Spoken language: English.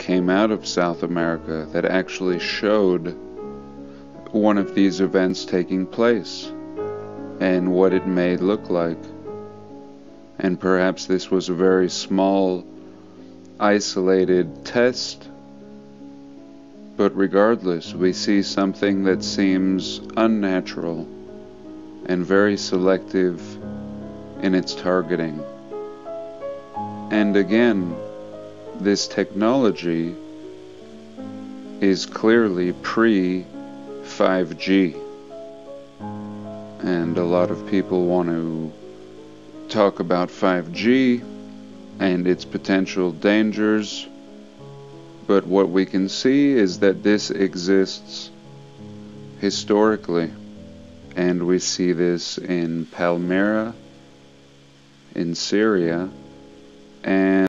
came out of South America that actually showed one of these events taking place and what it may look like. And perhaps this was a very small, isolated test, but regardless, we see something that seems unnatural and very selective in its targeting. And again, this technology is clearly pre-5G. And a lot of people want to talk about 5G and its potential dangers, but what we can see is that this exists historically, and we see this in Palmyra, in Syria, and